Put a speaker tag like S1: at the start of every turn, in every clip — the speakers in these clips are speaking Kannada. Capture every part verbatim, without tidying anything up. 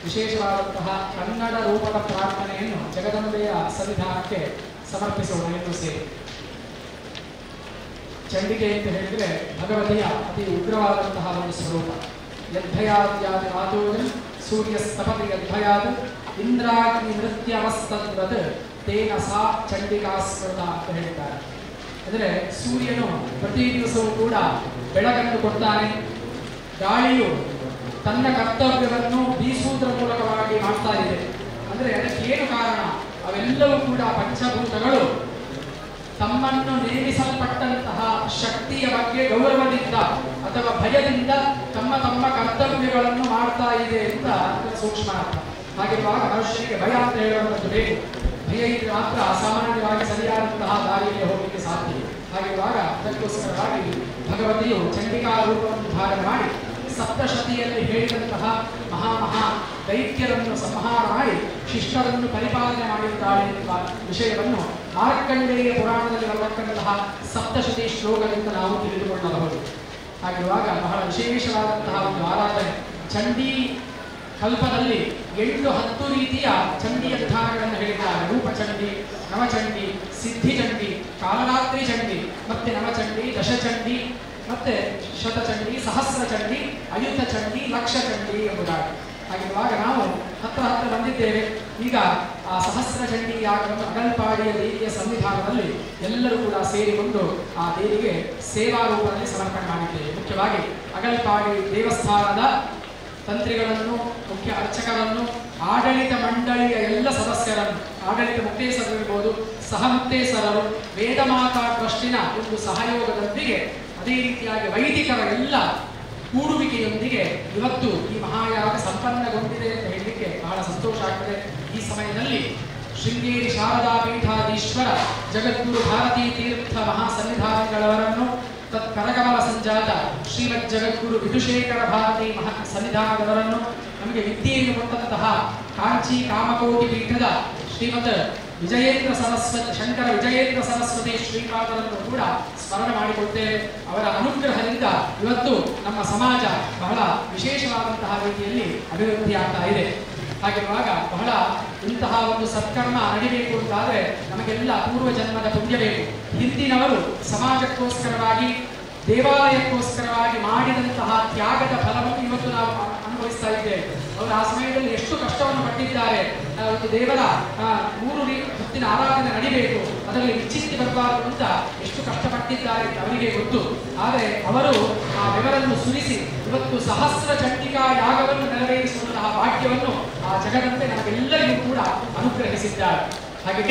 S1: ವಿಶೇಷವಾದಂತಹ ಕನ್ನಡ ರೂಪದ ಪ್ರಾರ್ಥನೆಯನ್ನು ಜಗದಂಬೆಯ ಸನ್ನಿಧಾನಕ್ಕೆ ಸಮರ್ಪಿಸೋಣ ಎಂದು ಸೇರಿ. ಚಂಡಿಕೆ ಅಂತ ಹೇಳಿದರೆ ಭಗವತಿಯ ಅತಿ ಉಗ್ರವಾದಂತಹ ಒಂದು ಸ್ವರೂಪ. ಯದ್ಭಯಾದ್ಯಾದ ಆತೋಜನ್ ಸೂರ್ಯಸ್ತಪತಿ ಯದ್ಭಯಾದ ಇಂದ್ರಾಗ್ನಿ ನೃತ್ಯವಸ್ತದ್ವತ್ ತೇನ ಸಾ ಚಂಡಿಕಾ ಸ್ಮೃತ ಅಂತ ಹೇಳ್ತಾರೆ. ಅಂದರೆ ಸೂರ್ಯನು ಪ್ರತಿ ದಿವಸವೂ ಕೂಡ ಬೆಳಕನ್ನು ಕೊಡ್ತಾನೆ. ಗಾಳಿಯು ತನ್ನ ಕರ್ತವ್ಯವನ್ನು ಬೀಸುವುದರ ಮೂಲಕವಾಗಿ ಮಾಡ್ತಾ ಇದೆ. ಅಂದರೆ ಅದಕ್ಕೆ ಏನು ಕಾರಣ? ಅವೆಲ್ಲವೂ ಕೂಡ ಪಂಚಭೂತಗಳು ತಮ್ಮನ್ನು ನೇಮಿಸಲ್ಪಟ್ಟಂತಹ ಶಕ್ತಿಯ ಬಗ್ಗೆ ಗೌರವದಿಂದ ಅಥವಾ ಭಯದಿಂದ ತಮ್ಮ ತಮ್ಮ ಕರ್ತವ್ಯಗಳನ್ನು ಮಾಡ್ತಾ ಇದೆ ಅಂತ ಸೂಕ್ಷ್ಮ ಅರ್ಥ. ಹಾಗಿರುವಾಗ ಮನುಷ್ಯನಿಗೆ ಭಯ ಅಂತ ಹೇಳುವಂಥದ್ದು ಬೇಕು. ಭಯ ಇದ್ರೆ ಮಾತ್ರ ಅಸಾಮಾನ್ಯವಾಗಿ ಸರಿಯಾದಂತಹ ದಾರಿಯಲ್ಲಿ ಹೋಗಲಿಕ್ಕೆ ಸಾಧ್ಯ. ಹಾಗಿರುವಾಗ ಅದಕ್ಕೋಸ್ಕರವಾಗಿ ಭಗವತಿಯು ಚಂಡಿಕಾ ರೂಪವನ್ನು ಧಾರಣೆ ಮಾಡಿ ಸಪ್ತಶತಿಯಲ್ಲಿ ಹೇಳಿದಂತಹ ಮಹಾ ಮಹಾ ದೈತ್ಯರನ್ನು ಸಂಹಾರ ಮಾಡಿ ಶಿಷ್ಟರನ್ನು ಪರಿಪಾಲನೆ ಮಾಡಿದ್ದಾಳೆ ಎಂಬ ವಿಷಯವನ್ನು ಮಾರ್ಕಂಡೇಯ ಪುರಾಣದಲ್ಲಿ ಬರತಕ್ಕಂತಹ ಸಪ್ತಶತಿ ಶ್ಲೋಕದಿಂದ ನಾವು ತಿಳಿದುಕೊಳ್ಳಬಹುದು. ಹಾಗಿರುವಾಗ ಬಹಳ ವಿಶೇಷವಾದಂತಹ ಒಂದು ಆರಾಧನೆ. ಚಂಡಿ ಕಲ್ಪದಲ್ಲಿ ಎಂಟು ಹತ್ತು ರೀತಿಯ ಚಂಡಿಯ ವಿಧಾನಗಳನ್ನು ಹೇಳಿದ್ದಾರೆ. ರೂಪಚಂಡಿ, ನವಚಂಡಿ, ಸಿದ್ಧಿಚಂಡಿ, ಕಾಲರಾತ್ರಿ ಚಂಡಿ, ಮತ್ತೆ ನವಚಂಡಿ, ದಶಚಂಡಿ, ಮತ್ತೆ ಶತಚಂಡಿ, ಸಹಸ್ರ ಚಂಡಿ, ಅಯುತ ಚಂಡಿ, ಲಕ್ಷ ಚಂಡಿ ಎಂಬುದಾಗಿ. ಹಾಗಿರುವಾಗ ನಾವು ಹತ್ರ ಹತ್ರ ಬಂದಿದ್ದೇವೆ. ಈಗ ಆ ಸಹಸ್ರ ಚಂಡಿ ಯಾಗವನ್ನು ಅಗಲ್ಪಾಡಿಯ ದೇವಿಯ ಸನ್ನಿಧಾನದಲ್ಲಿ ಎಲ್ಲರೂ ಕೂಡ ಸೇರಿಕೊಂಡು ಆ ದೇವಿಗೆ ಸೇವಾ ರೂಪದಲ್ಲಿ ಸಮರ್ಪಣೆ ಮಾಡಿದ್ದೇವೆ. ಮುಖ್ಯವಾಗಿ ಅಗಲ್ಪಾಡಿ ದೇವಸ್ಥಾನದ ತಂತ್ರಿಗಳನ್ನು, ಮುಖ್ಯ ಅರ್ಚಕರನ್ನು, ಆಡಳಿತ ಮಂಡಳಿಯ ಎಲ್ಲ ಸದಸ್ಯರನ್ನು, ಆಡಳಿತ ಮುಕ್ತೇಸರರಿರ್ಬೋದು, ಸಹ ಮುಕ್ತೇಸರರು, ವೇದಮಾತಾ ಟ್ರಸ್ಟಿನ ಒಂದು ಸಹಯೋಗದೊಂದಿಗೆ ಅದೇ ರೀತಿಯಾಗಿ ವೈದಿಕರ ಎಲ್ಲ ಕೂಡುವಿಕೆಯೊಂದಿಗೆ ಇವತ್ತು ಈ ಮಹಾಯಾಗ ಸಂಪನ್ನಗೊಂಡಿದೆ ಅಂತ ಹೇಳಲಿಕ್ಕೆ ಬಹಳ ಸಂತೋಷ ಆಗ್ತದೆ. ಈ ಸಮಯದಲ್ಲಿ ಶೃಂಗೇರಿ ಶಾರದಾ ಪೀಠಾಧೀಶ್ವರ ಜಗದ್ಗುರು ಭಾರತೀ ತೀರ್ಥ ಮಹಾಸನ್ನಿಧಾನಗಳವರನ್ನು ತತ್ ಕರಕಮಲ ಸಂಜಾತ ಶ್ರೀಮದ್ ಜಗದ್ಗುರು ವಿಧುಶೇಖರ ಭಾರತಿ ಮಹಾ ಸನ್ನಿಧಾನದವರನ್ನು, ನಮಗೆ ವಿದ್ಯೆಯನ್ನು ಕೊಟ್ಟಂತಹ ಕಾಂಚಿ ಕಾಮಕೋಟಿ ಪೀಠದ ಶ್ರೀಮತ್ ವಿಜಯೇಂದ್ರ ಸರಸ್ವತಿ ಶಂಕರ ವಿಜಯೇಂದ್ರ ಸರಸ್ವತಿ ಶ್ರೀಪಾದರನ್ನು ಕೂಡ ಸ್ಮರಣೆ ಮಾಡಿಕೊಡ್ತೇವೆ. ಅವರ ಅನುಗ್ರಹದಿಂದ ಇವತ್ತು ನಮ್ಮ ಸಮಾಜ ಬಹಳ ವಿಶೇಷವಾದಂತಹ ರೀತಿಯಲ್ಲಿ ಅಭಿವೃದ್ಧಿ ಆಗ್ತಾ ಇದೆ. ಹಾಗಿರುವಾಗ ಬಹಳ ಇಂತಹ ಒಂದು ಸತ್ಕರ್ಮ ನಡಿಬೇಕು ಅಂತಾದರೆ ನಮಗೆಲ್ಲ ಪೂರ್ವ ಜನ್ಮದ ಪುಣ್ಯ ಬೇಕು. ಹಿಂದಿನವರು ಸಮಾಜಕ್ಕೋಸ್ಕರವಾಗಿ ದೇವಾಲಯಕ್ಕೋಸ್ಕರವಾಗಿ ಮಾಡಿದಂತಹ ತ್ಯಾಗದ ಫಲವನ್ನು ಇವತ್ತು ನಾವು ಅನುಭವಿಸ್ತಾ ಇದ್ದೇವೆ. ಅವರು ಆ ಸಮಯದಲ್ಲಿ ಎಷ್ಟು ಕಷ್ಟವನ್ನು ಪಟ್ಟಿದ್ದಾರೆ. ಒಂದು ದೇವರ ಮೂರು ಹೊತ್ತಿನ ಆರಾಧನೆ ನಡಿಬೇಕು, ಅದರಲ್ಲಿ ವಿಚ್ಛಿತ್ತಿ ಬರಬಾರದು ಅಂತ ಎಷ್ಟು ಕಷ್ಟಪಟ್ಟಿದ್ದಾರೆ ಅಂತ ಅವರಿಗೆ ಗೊತ್ತು. ಆದರೆ ಅವರು ಆ ಬೆವರನ್ನು ಸುರಿಸಿ ಇವತ್ತು ಸಹಸ್ರ ಚಂಡಿಕಾ ಯಾಗವನ್ನು ನೆರವೇರಿಸುವಂತಹ ಭಾಗ್ಯವನ್ನು ಆ ಜಗದಂತೆ ನಮಗೆಲ್ಲರಿಗೂ ಕೂಡ ಅನುಗ್ರಹಿಸಿದ್ದಾರೆ. ಹಾಗೆ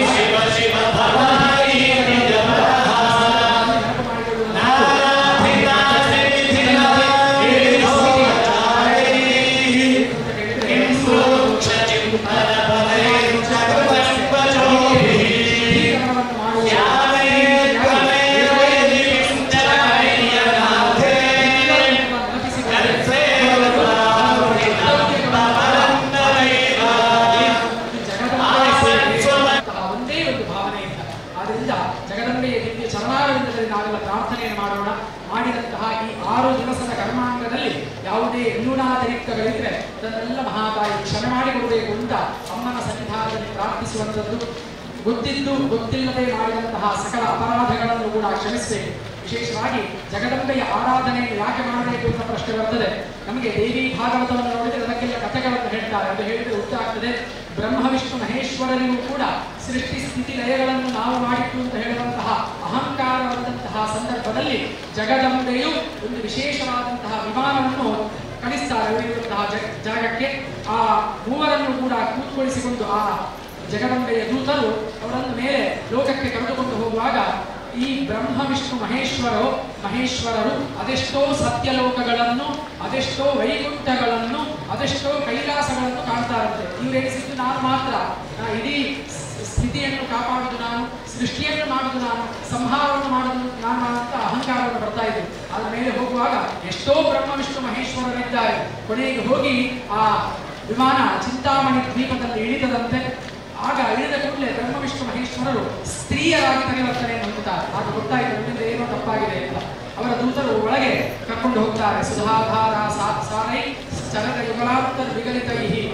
S1: ಗಳಿದ್ರೆ ಅದನ್ನೆಲ್ಲ ಮಹಾತಾಯಿ ಕ್ಷಮೆ ಮಾಡಿಕೊಡಬೇಕು ಅಂತ ಅಮ್ಮನ ಸನ್ನಿಧಾನದಲ್ಲಿ ಪ್ರಾರ್ಥಿಸುವಂಥದ್ದು. ಗೊತ್ತಿದ್ದು ಗೊತ್ತಿಲ್ಲದೆ ಮಾಡಿದಂತಹ ಸಕಲ ಅಪರಾಧಗಳನ್ನು ಕೂಡ ಕ್ಷಮಿಸಬೇಕು. ವಿಶೇಷವಾಗಿ ಜಗದಂಬೆಯ ಆರಾಧನೆಯನ್ನು ಯಾಕೆ ಮಾಡಬೇಕು ಅಂತ ಪ್ರಶ್ನೆ ಬರ್ತದೆ. ನಮಗೆ ದೇವಿ ಭಾಗವತವನ್ನು ನೋಡಿದರೆ ಅದಕ್ಕೆಲ್ಲ ಕಥೆಗಳನ್ನು ಹೇಳ್ತಾರೆ. ಅದು ಹೇಳಿದರೆ ಉತ್ತರ ಆಗ್ತದೆ. ಬ್ರಹ್ಮ ವಿಷ್ಣು ಮಹೇಶ್ವರರಿಗೂ ಕೂಡ ಸೃಷ್ಟಿ ಸ್ಥಿತಿ ಲಯಗಳನ್ನು ನಾವು ಮಾಡಿತ್ತು ಅಂತ ಹೇಳುವಂತಹ ಅಹಂಕಾರವಾದಂತಹ ಸಂದರ್ಭದಲ್ಲಿ ಜಗದಂಬೆಯು ಒಂದು ವಿಶೇಷವಾದಂತಹ ವಿಮಾನವನ್ನು ಕಳಿಸ್ತಾರೆ ಉಳಿದಂತಹ ಜಾಗಕ್ಕೆ. ಆ ಮೂವರನ್ನು ಕೂಡ ಕೂತ್ಕೊಳಿಸಿಕೊಂಡು ಆ ಜಗದಂಬೆಯ ದೂತರು ಅವರನ್ನು ಮೇಲೆ ಲೋಕಕ್ಕೆ ಕರೆದುಕೊಂಡು ಹೋಗುವಾಗ ಈ ಬ್ರಹ್ಮ ವಿಷ್ಣು ಮಹೇಶ್ವರೋ ಮಹೇಶ್ವರರು ಅದೆಷ್ಟೋ ಸತ್ಯಲೋಕಗಳನ್ನು, ಅದೆಷ್ಟೋ ವೈಕುಂಠಗಳನ್ನು, ಅದೆಷ್ಟೋ ಕೈಲಾಸಗಳನ್ನು ಕಾಣ್ತಾರಂತೆ. ಇವರೆನಿಸಿದ್ದು ನಾನು ಮಾತ್ರ, ಇಡೀ ಸ್ಥಿತಿಯನ್ನು ಕಾಪಾಡುವುದು ನಾನು, ಸೃಷ್ಟಿಯನ್ನು ಮಾಡುವುದು ನಾನು, ಸಂಹಾರವನ್ನು ಮಾಡುವುದು ನಾನು ಅಂತ ಅಹಂಕಾರವನ್ನು ಬರ್ತಾ ಇದೆ. ಅದರ ಮೇಲೆ ಹೋಗುವಾಗ ಎಷ್ಟೋ ಬ್ರಹ್ಮ ವಿಷ್ಣು ಮಹೇಶ್ವರರಿದ್ದಾರೆ. ಕೊನೆಗೆ ಹೋಗಿ ಆ ವಿಮಾನ ಚಿಂತಾಮಣಿ ದ್ವೀಪದಲ್ಲಿ ಇಳಿದದಂತೆ. ಆಗ ಇಳಿದ ಕೂಡಲೇ ಬ್ರಹ್ಮ ವಿಷ್ಣು ಮಹೇಶ್ವರರು ಸ್ತ್ರೀಯರಾಗಿ ಪರಿವರ್ತನೆ ಹೊಂದುತ್ತಾರೆ. ಆಗ ಗೊತ್ತಾಯಿತು ನಮ್ಮಿಂದ ಏನೋ ತಪ್ಪಾಗಿದೆ ಅಂತ. ಅವರ ದೂತರು ಒಳಗೆ ಕರ್ಕೊಂಡು ಹೋಗ್ತಾರೆ. ಸುಧಾಧಾರ ಸಾರೈ ಚರದ ಯುಗಲಾಂತರ ವಿಗಲಿತೈ ಚಿನ್ನ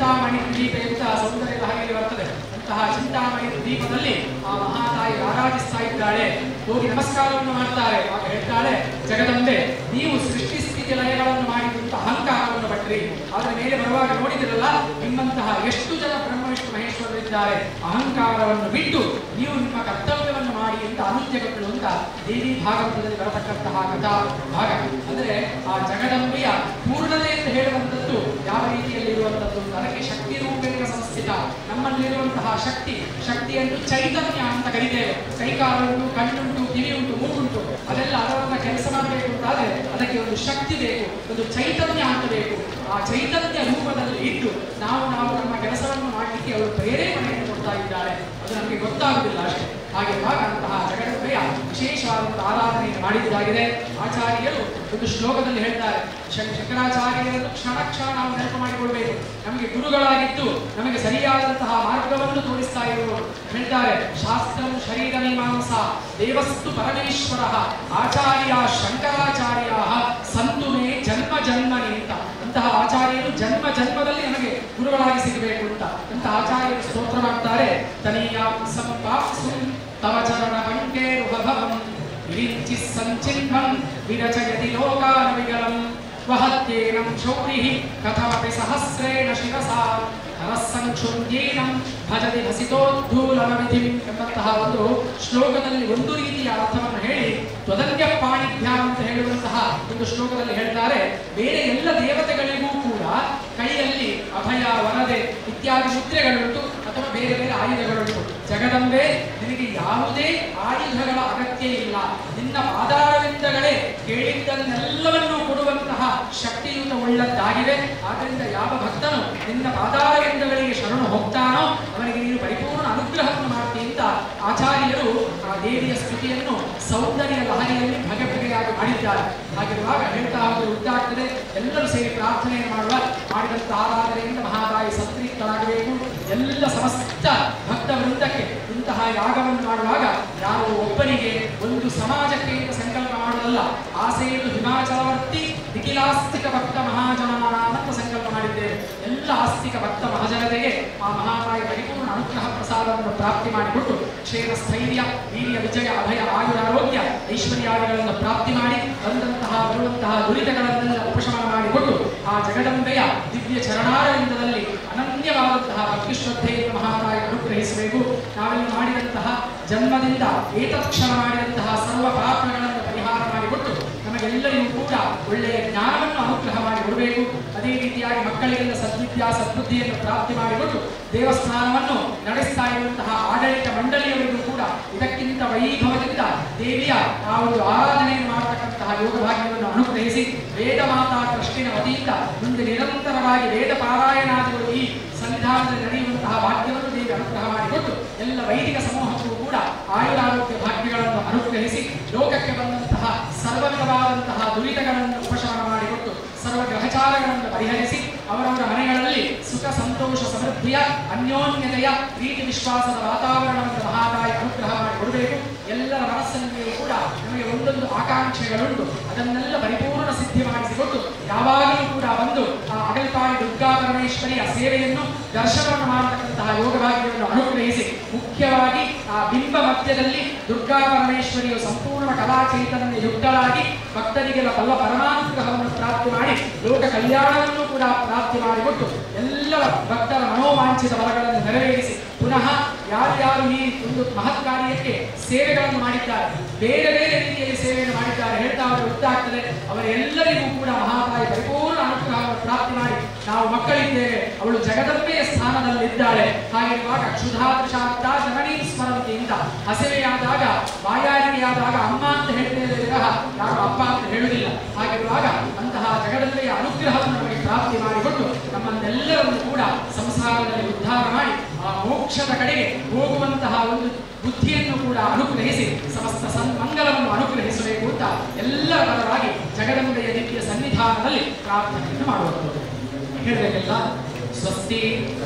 S1: ಚಿಂತಾಮಣಿ ದ್ವೀಪ ಅಂತ ಸೌಂದರ್ಯ ಲಹರಿಯಲ್ಲಿ ಬರ್ತದೆ. ಅಂತಹ ಚಿಂತಾಮಣಿ ದ್ವೀಪದಲ್ಲಿ ಆ ಮಹಾತಾಯಿ ಆರಾಧಿಸ್ತಾ ಇದ್ದಾಳೆ. ಹೋಗಿ ನಮಸ್ಕಾರವನ್ನು ಮಾಡ್ತಾರೆ. ಆಗ ಹೇಳ್ತಾಳೆ, ಜಗದಂಬೆ, ನೀವು ಸೃಷ್ಟಿ ಸ್ಥಿತಿ ಲಯಗಳನ್ನು ಮಾಡಿದಂತ ಅಹಂಕಾರವನ್ನು ಪಟ್ರಿ. ಆದ್ರೆ ಮೇಲೆ ಬರುವಾಗ ನೋಡಿದಿರಲ್ಲ, ನಿಮ್ಮಂತಹ ಎಷ್ಟು ಜನ ಬ್ರಹ್ಮ ವಿಷ್ಣು ಮಹೇಶ್ವರರಿದ್ದಾರೆ. ಅಹಂಕಾರವನ್ನು ಬಿಟ್ಟು ನೀವು ನಿಮ್ಮ ಕರ್ತವ್ಯವನ್ನು ಮಾಡಿ ಅಂತ ಅನುಜ್ಞೆಗಳು ಅಂತ ದೇವಿ ಭಾಗವತದಲ್ಲಿ ಬರತಕ್ಕಂತಹ ಕಥಾ ಭಾಗ. ಅಂದ್ರೆ ಆ ಜಗದಂಬೆಯ ಪೂರ್ಣತೆ ಅಂತ ಹೇಳುವಂಥದ್ದು ಯಾವ ರೀತಿಯಲ್ಲಿ ಇರುವಂಥದ್ದು, ಅದಕ್ಕೆ ಶಕ್ತಿ ರೂಪೇಣ ಸಂಸ್ಥಿತ. ನಮ್ಮಲ್ಲಿರುವಂತಹ ಶಕ್ತಿ ಶಕ್ತಿಯನ್ನು ಚೈತನ್ಯ ಅಂತ ಕರೀತೇವೆ. ಕೈಕಾಲು ಉಂಟು, ಕಣ್ಣುಂಟು, ಕಿವಿ ಉಂಟು, ಮೂಗುಂಟು, ಅದೆಲ್ಲ ಅದರನ್ನ ಕೆಲಸ ಮಾಡಬೇಕು ಅಂತಾದ್ರೆ ಅದಕ್ಕೆ ಒಂದು ಶಕ್ತಿ ಬೇಕು, ಒಂದು ಚೈತನ್ಯ ಅಂತ ಬೇಕು. ಆ ಚೈತನ್ಯ ರೂಪದಲ್ಲಿ ಇದ್ದು ನಾವು ನಾವು ನಮ್ಮ ಕೆಲಸವನ್ನು ಮಾಡಲಿಕ್ಕೆ ಅವರು ಪ್ರೇರೇಪಣೆಯನ್ನು ಕೊಡ್ತಾ ಇದ್ದಾರೆ. ಅದು ನಮಗೆ ಗೊತ್ತಾಗುವುದಿಲ್ಲ ಅಷ್ಟೇ. ಹಾಗೆ ಅಂತಹ ಜಗದಂಬೆಯ ವಿಶೇಷವಾದಂತಹ ಆರಾಧನೆಯನ್ನು ಮಾಡಿದ್ದಾಗಿದೆ. ಆಚಾರ್ಯರು ಒಂದು ಶ್ಲೋಕದಲ್ಲಿ ಹೇಳ್ತಾರೆ, ಶಂಕರಾಚಾರ್ಯರನ್ನು ಕ್ಷಣ ಕ್ಷಣ ನಾವು ನೆನಪು ಮಾಡಿಕೊಳ್ಬೇಕು. ನಮಗೆ ಗುರುಗಳಾಗಿದ್ದು ನಮಗೆ ಸರಿಯಾದಂತಹ ಮಾರ್ಗವನ್ನು ತೋರಿಸ್ತಾ ಇರುವರು. ಹೇಳ್ತಾರೆ, ಶಾಸ್ತ್ರಂ ಶರೀರ ಮೀಮಾಂಸ ದೇವಸ್ತು ಪರಮೇಶ್ವರ ಆಚಾರ್ಯ ಶಂಕರಾಚಾರ್ಯ ಸಂತು ಮೇ ಜನ್ಮ ಜನ್ಮನಿ ಅಂತ. ಅಂತಹ ಆಚಾರ್ಯರು ಜನ್ಮ ಜನ್ಮದಲ್ಲಿ ನಮಗೆ ಗುರುಗಳಾಗಿ ಸಿಗಬೇಕು ಅಂತ ಅಂತ ಆಚಾರ್ಯರು ಸ್ತೋತ್ರ ಮಾಡ್ತಾರೆ. ತನೀಯ ಸಂಪಾಪ್ಸು ತವ ಚರಣ ಪಂಕೇರುಭವಂ ವಿರಿಂಚಿ ಸಂಚಿನ್ವಂ ವಿರಚಯತಿ ಲೋಕಾನ ವಿಗಲಂ ವಹತ್ಯೇನಂ ಶೌರಿಃ ಕಥಮಪಿ ಸಹಸ್ರೇಣ ಶಿರಸಾ ಹರಸ್ಸಂಕ್ಷುಂಜೀನಂ ಭಜತಿ ಭಸಿತೋದ್ಧೂಲನವಿಧಿಂ ಎಂಬಂತಹ ಒಂದು ಶ್ಲೋಕದಲ್ಲಿ ಒಂದು ರೀತಿಯ ಅರ್ಥವನ್ನು ಹೇಳಿ ತ್ವದನ್ಯ ಪಾಣಿಭ್ಯ ಅಂತ ಹೇಳುವಂತಹ ಒಂದು ಶ್ಲೋಕದಲ್ಲಿ ಹೇಳ್ತಾರೆ, ಬೇರೆ ಎಲ್ಲ ದೇವತೆಗಳಿಗೂ ಕೂಡ ಕೈಯಲ್ಲಿ ಅಭಯ, ವರದೆ ಇತ್ಯಾದಿ ಮುದ್ರೆಗಳುಂಟು ಅಥವಾ ಬೇರೆ ಬೇರೆ ಆಯುಧಗಳುಂಟು. ಜಗದಂಬೆ, ನಿನಗೆ ಯಾವುದೇ ಆಯುಧಗಳ ಅಗತ್ಯ ಇಲ್ಲ. ನಿನ್ನ ಪಾದಾರವಿಂದಗಳೇ ಕೇಳಿದ್ದನ್ನೆಲ್ಲವನ್ನೂ ಕೊಡುವಂತಹ ಶಕ್ತಿಯುತ ಉಳ್ಳದ್ದಾಗಿದೆ. ಆದ್ದರಿಂದ ಯಾವ ಭಕ್ತನು ನಿನ್ನ ಪಾದಾರವಿಂದಗಳಿಗೆ ಶರಣು ಹೋಗ್ತಾನೋ ಅವನಿಗೆ ನೀನು ಪರಿಪೂರ್ಣ ಅನುಗ್ರಹವನ್ನು ಮಾಡ್ತಿ ಅಂತ ಆಚಾರ್ಯರು ಆ ದೇವಿಯ ಸ್ತುತಿಯನ್ನು ಸೌಂದರ್ಯ ಲಹರಿಯಲ್ಲಿ ಬಗೆ ಬಗೆಯಾಗಿ ಮಾಡಿದ್ದಾರೆ. ಹಾಗಿರುವಾಗ ಹೇಳ್ತಾ ಹೋದರೆ ಉದ್ದಾಗ್ತದೆ. ಎಲ್ಲರೂ ಸೇರಿ ಪ್ರಾರ್ಥನೆಯನ್ನು ಮಾಡುವ ಮಾಡಿದಂಥ ಆರಾಧನೆಯಿಂದ ಮಹಾತಾಯಿ ಸಂತೃಪ್ತರಾಗಬೇಕು. ಎಲ್ಲ ಸಮಸ್ತ ಭಕ್ತ ವೃಂದಕ್ಕೆ ಇಂತಹ ಯಾಗವನ್ನು ಮಾಡುವಾಗ ಯಾವ ಒಬ್ಬನಿಗೆ ಒಂದು ಸಮಾಜಕ್ಕೆ ಅಂತ ಸಂಕಲ್ಪ ಮಾಡುವುದಲ್ಲ. ಆಸೆಯನ್ನು ಹಿಮಾಚಲವರ್ತಿ ನಿಖಿಲಾಸ್ತಿಕ ಭಕ್ತ ಮಹಾಜನಾನ ಅಂತ ಸಂಕಲ್ಪ ಮಾಡಿದ್ದೇವೆ. ಎಲ್ಲ ಆಸ್ತಿಕ ಭಕ್ತ ಮಹಾಜನತೆಗೆ ಆ ಮಹಾತಾಯಿ ಪರಿಪೂರ್ಣ ಅನುಗ್ರಹ ಪ್ರಸಾದವನ್ನು ಪ್ರಾಪ್ತಿ ಮಾಡಿಕೊಟ್ಟು ಕ್ಷೇಮ, ಸ್ಥೈರ್ಯ, ವೀರ್ಯ, ವಿಜಯ, ಅಭಯ, ಆಯುರಾರೋಗ್ಯ, ಐಶ್ವರ್ಯಾದಿಗಳನ್ನು ಪ್ರಾಪ್ತಿ ಮಾಡಿ ಬಂದಂತಹ ಬರುವಂತಹ ದುರಿತಗಳನ್ನೆಲ್ಲ ಉಪಶಮನ ಮಾಡಿಕೊಟ್ಟು ಆ ಜಗದಂಬೆಯ ದಿವ್ಯ ಚರಣಾರವಿಂದದಲ್ಲಿ ಅನನ್ಯವಾದಂತಹ ಭಕ್ತಿ ಶ್ರದ್ಧೆಯನ್ನು ಮಹಾತಾಯಿ ಅನುಗ್ರಹಿಸಬೇಕು. ನಾವೆಲ್ಲ ಮಾಡಿದಂತಹ ಜನ್ಮದಿಂದ ಏತಕ್ಷಣ ಮಾಡಿದಂತಹ ಸರ್ವ ಪಾಪಗಳನ್ನು ಪರಿಹಾರ ಮಾಡಿಕೊಟ್ಟು ನಮಗೆಲ್ಲರಿಗೂ ಕೂಡ ಒಳ್ಳೆಯ ಜ್ಞಾನವನ್ನು ಅನುಗ್ರಹ ಮಾಡಿ ಕೊಡಬೇಕು. ಅದೇ ರೀತಿಯಾಗಿ ಮಕ್ಕಳಿಗೆಲ್ಲ ಸದ್ವಿದ್ಯಾ ಸದ್ಬುದ್ಧಿಯನ್ನು ಪ್ರಾಪ್ತಿ ಮಾಡಿಕೊಟ್ಟು ದೇವಸ್ಥಾನವನ್ನು ನಡೆಸ್ತಾ ಇರುವಂತಹ ಆಡಳಿತ ಮಂಡಳಿಯವರಿಗೂ ಕೂಡ ಇದಕ್ಕಿಂತ ವೈಭವದಿಂದ ದೇವಿಯ ಆ ಒಂದು ಆರಾಧನೆಯನ್ನು ಮಾಡತಕ್ಕಂತಹ ಯೋಗ ಭಾಗ್ಯವನ್ನು ಅನುಗ್ರಹಿಸಿ ವೇದ ಮಾತಾ ಕೃಷ್ಣನ ವತಿಯಿಂದ ಮುಂದೆ ನಿರಂತರವಾಗಿ ವೇದ ಪಾರಾಯಣಾದಿಗಳು ಈ ಸನ್ನಿಧಾನದಲ್ಲಿ ನಡೆಯುವಂತಹ ಭಾಗ್ಯವನ್ನು ದೇವಿ ಅನುಗ್ರಹ ಮಾಡಿಕೊಟ್ಟು ಎಲ್ಲ ವೈದಿಕ ಸಮೂಹಕ್ಕೂ ಕೂಡ ಆಯುರಾರೋಗ್ಯ ಭಾಗ್ಯಗಳನ್ನು ಅನುಗ್ರಹಿಸಿ ಲೋಕಕ್ಕೆ ಬಂದಂತಹ ಸರ್ವವಿಧವಾದಂತಹ ದುರಿತಗಳನ್ನು ಉಪಶಮನ ಮಾಡಿಕೊಟ್ಟು ಸರ್ವ ಗ್ರಹಚಾರಗಳನ್ನು ಪರಿಹರಿಸಿ ಅವರವರ ಮನೆಗಳಲ್ಲಿ ಸುಖ, ಸಂತೋಷ, ಸಮೃದ್ಧಿಯ, ಅನ್ಯೋನ್ಯತೆಯ, ಪ್ರೀತಿ, ವಿಶ್ವಾಸದ ವಾತಾವರಣವನ್ನು ಮಹಾತಾಯಿ ಅನುಗ್ರಹ ಮಾಡಿಕೊಡಬೇಕು. ಎಲ್ಲರ ಮನಸ್ಸಲ್ಲಿಯೂ ಕೂಡ ನಮಗೆ ಒಂದೊಂದು ಆಕಾಂಕ್ಷೆಗಳುಂಟು. ಅದನ್ನೆಲ್ಲ ಪರಿಪೂರ್ಣ ಸಿದ್ಧಿ ಮಾಡಿಸಿಕೊಟ್ಟು ಯಾವಾಗಲೂ ಕೂಡ ಬಂದು ಆ ಅಗಲ್ಪಾಡಿ ದುರ್ಗಾ ಪರಮೇಶ್ವರಿಯ ಸೇವೆಯನ್ನು ದರ್ಶನವನ್ನು ಮಾಡತಕ್ಕಂತಹ ಯೋಗ ಭಾಗ್ಯವನ್ನು ಅನುಗ್ರಹಿಸಿ ಮುಖ್ಯವಾಗಿ ಆ ಬಿಂಬ ಮಧ್ಯದಲ್ಲಿ ದುರ್ಗಾ ಪರಮೇಶ್ವರಿಯು ಸಂಪೂರ್ಣ ಕಲಾ ಚೈತನ್ಯ ಯುಕ್ತರಾಗಿ ಭಕ್ತರಿಗೆಲ್ಲ ಬಲ್ಲ ಪರಮಾನುಗ್ರಹವನ್ನು ಪ್ರಾಪ್ತಿ ಮಾಡಿ ಲೋಕ ಕಲ್ಯಾಣವನ್ನು ಕೂಡ ಪ್ರಾಪ್ತಿ ಮಾಡಿಕೊಟ್ಟು ಎಲ್ಲ ಭಕ್ತರ ಮನೋವಾಂಛಿತ ಬಲಗಳನ್ನು ನೆರವೇರಿಸಿ ಪುನಃ ಯಾರ್ಯಾರು ಈ ಒಂದು ಮಹತ್ ಕಾರ್ಯಕ್ಕೆ ಸೇವೆಗಳನ್ನು ಮಾಡಿದ್ದಾರೆ, ಬೇರೆ ಬೇರೆ ರೀತಿಯಲ್ಲಿ ಸೇವೆಯನ್ನು ಮಾಡಿದ್ದಾರೆ ಹೇಳ್ತಾ ಅವರು ಗೊತ್ತಾಗ್ತದೆ. ಅವರೆಲ್ಲರಿಗೂ ಕೂಡ ಮಹಾತಾಯಿ ಪರಿಪೂರ್ಣ ಅನುಗ್ರಹವನ್ನು ಪ್ರಾಪ್ತಿ ಮಾಡಿ ನಾವು ಮಕ್ಕಳಿದ್ದೇವೆ, ಅವಳು ಜಗದಂಬೆಯ ಸ್ಥಾನದಲ್ಲಿದ್ದಾಳೆ. ಹಾಗಿರುವಾಗ ಕ್ಷುಧಾದೃಶಾಂತ ಜನನೀ ಸ್ಮರಂತಿ ಅಂತ ಹಸಿವೆಯಾದಾಗ ಬಾಯಾರಿಕೆಯಾದಾಗ ಅಮ್ಮ ಅಂತ ಹೇಳ್ತೇವೆ ವಿರಹ ಯಾರು ಅಪ್ಪ ಅಂತ ಹೇಳುವುದಿಲ್ಲ. ಹಾಗಿರುವಾಗ ಅಂತಹ ಜಗದಂಬೆಯ ಅನುಗ್ರಹವನ್ನು ನಮಗೆ ಪ್ರಾಪ್ತಿ ಮಾಡಿಕೊಟ್ಟು ನಮ್ಮನ್ನೆಲ್ಲರನ್ನು ಕೂಡ ಸಂಸಾರದಲ್ಲಿ ಉದ್ಧಾರ ಮಾಡಿ ಆ ಮೋಕ್ಷದ ಕಡೆಗೆ ಹೋಗುವಂತಹ ಒಂದು ಬುದ್ಧಿಯನ್ನು ಕೂಡ ಅನುಗ್ರಹಿಸಿ ಸಮಸ್ತ ಸನ್ಮಂಗಲವನ್ನು ಅನುಗ್ರಹಿಸಬೇಕು ಅಂತ ಎಲ್ಲರ ಪರವಾಗಿ ಜಗದಂಬೆಯ ದಿವ್ಯ ಸನ್ನಿಧಾನದಲ್ಲಿ ಪ್ರಾರ್ಥನೆಯನ್ನು ಮಾಡುವಂಥದ್ದು. ಹೇಳಬೇಕೆಲ್ಲ ಸ್ವಸ್ತಿ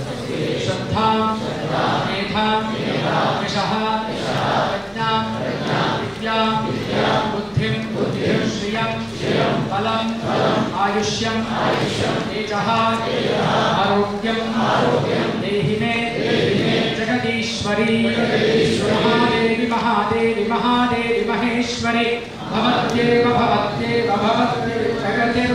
S1: ಶ್ರದ್ಧಾಂ ಮೇಧಾಂ ಯಶಃ ಪ್ರಜ್ಞಾಂ ವಿದ್ಯಾಂ ಬುದ್ಧಿಂ ಶ್ರಿಯಂ ಬಲಂ ಆಯುಷ್ಯಂ ತೇಜಃ ಆರೋಗ್ಯಂ जगदीश्वरी महादेवी महादेवी महादेवी महेश्वरी भवत्येव भवत्येव भवत्येव जगते